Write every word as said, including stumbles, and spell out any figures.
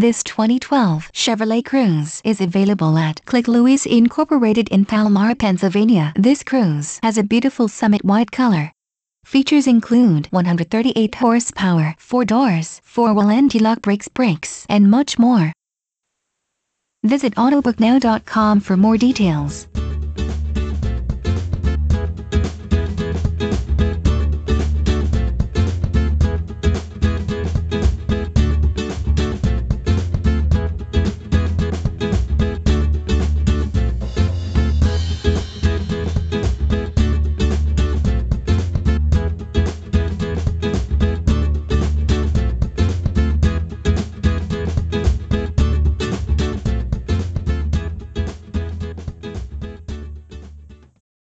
This twenty twelve Chevrolet Cruze is available at Klick Lewis Incorporated in Palmyra, Pennsylvania. This Cruze has a beautiful summit white color. Features include one hundred thirty-eight horsepower, four doors, four-wheel anti-lock brakes, brakes, and much more. Visit autobook now dot com for more details.